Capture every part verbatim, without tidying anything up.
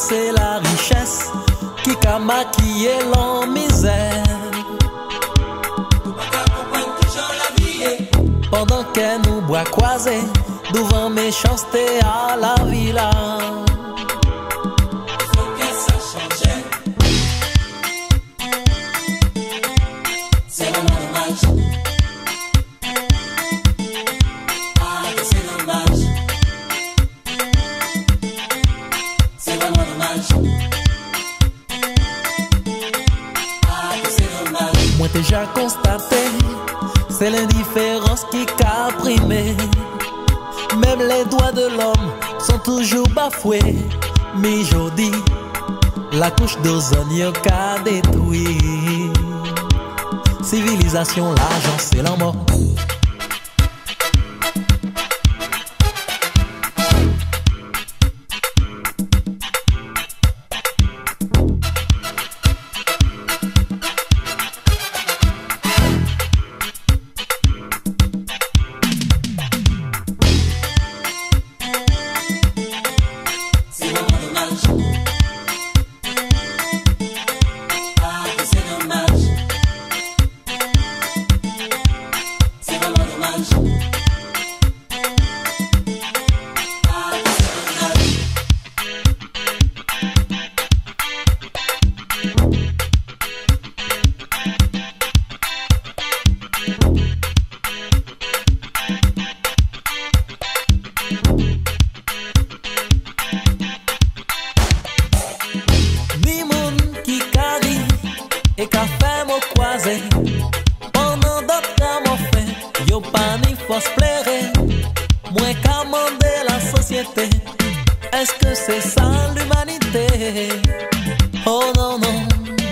c'est la richesse qui a maquillé l'en misère. Pendant qu'elle nous boit croisés, devant méchanceté à la villa. Faut que ça change. C'est vraiment dommage. Ah, c'est dommage. C'est vraiment dommage. Ah, c'est dommage. Moi déjà constaté, c'est l'indifférence qui a primé. Même les doigts de l'homme sont toujours bafoués. Mais jodi, la couche d'ozone qu'a détruit. Civilisation, l'argent, c'est la mort. Et qu'a fait mon croisé pendant d'autres cas mon fait yo pas ni force plaire. Moins qu'à mander la société. Est-ce que c'est ça l'humanité? Oh non non.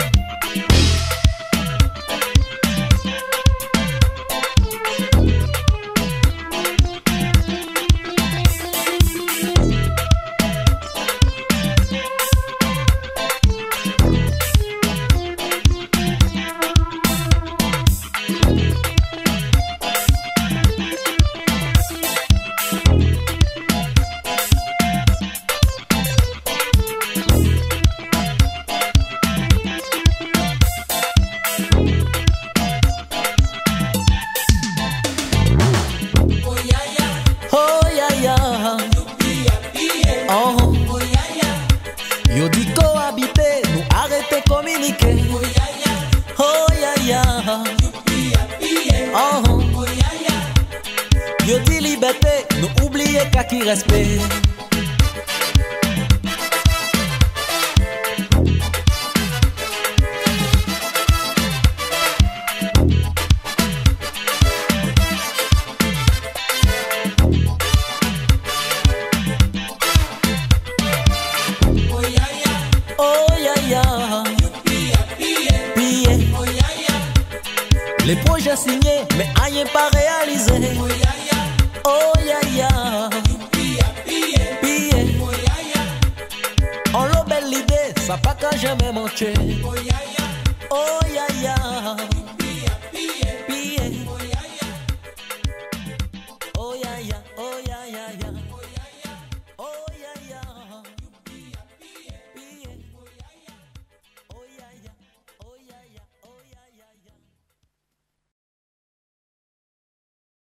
Yo dit cohabiter, nous arrêter communiquer. Oh ya ya. Oh. Yo dit liberté, nous oublier qu'à qui respect. Les projets signés, mais rien pas réalisé. Oh ya ya. Pillé. On l'a belle l'idée, ça pas qu'à jamais manquer. Oh ya ya.